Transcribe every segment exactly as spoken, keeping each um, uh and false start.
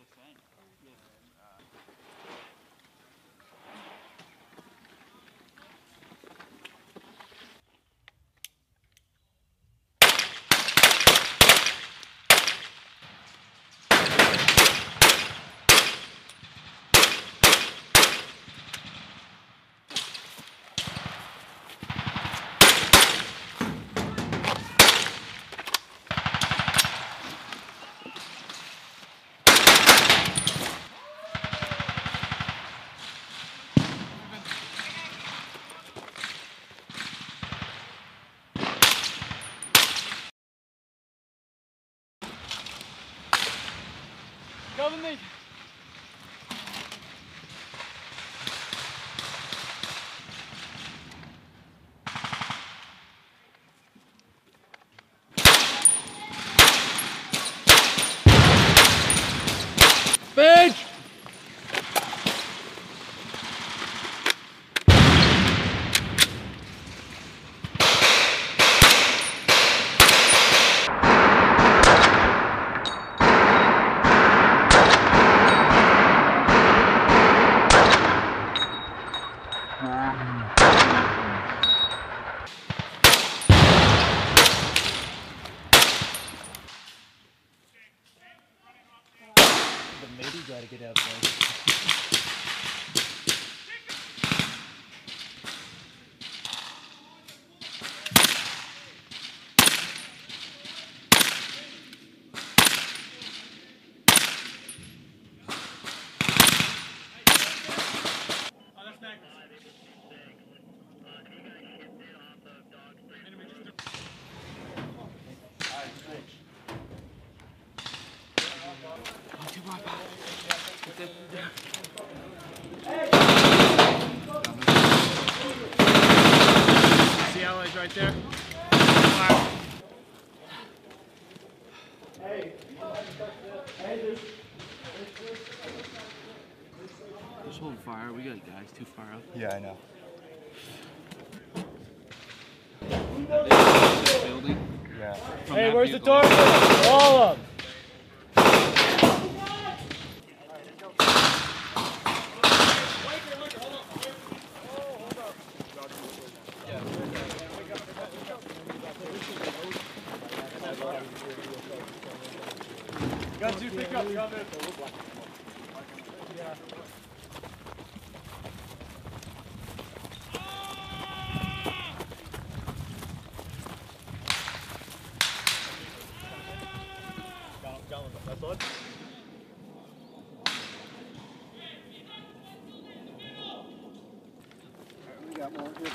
Cover me. Bench. Maybe you gotta get out there. See allies right there? Hey. Just hold fire. We got guys too far up. Yeah, I know. Building. Yeah. From Hey, that where's the vehicle. door? All of them. Got two pickups coming. Yeah. That's what? We got more here.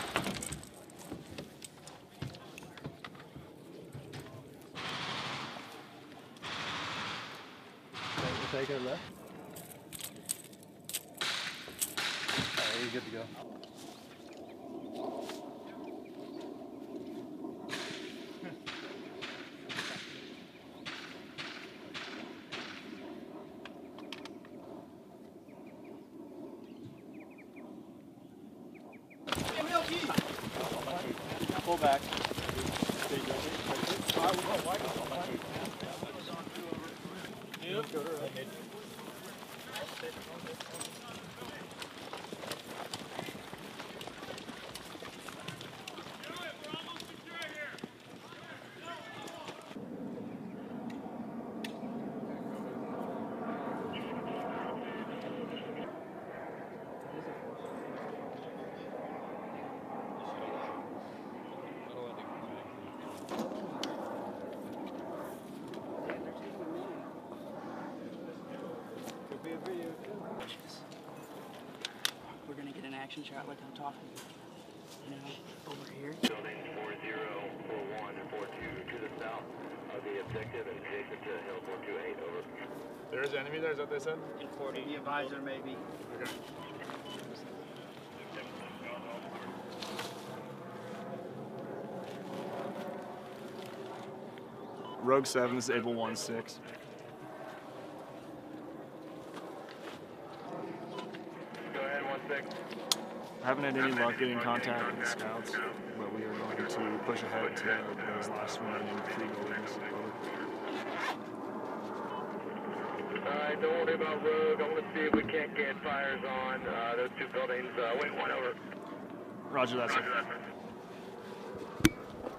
Take it left. Alright, you're good to go. Pull back. We're gonna get an action shot like I'm talking, you know, over here. Building four zero four one four two to the south of the objective and adjacent to Hill four two eight, over. There's enemy there, is that what they said? In forty. The advisor maybe. Okay. Rogue seven, this is Able one six. Go ahead, one six. I haven't had any luck getting in contact with the scouts, but we are going to push ahead to those last remaining three buildings. Alright, right, don't worry about Rogue. I want to see if we can't get fires on uh, those two buildings. Uh, wait, one over. Roger that, sir.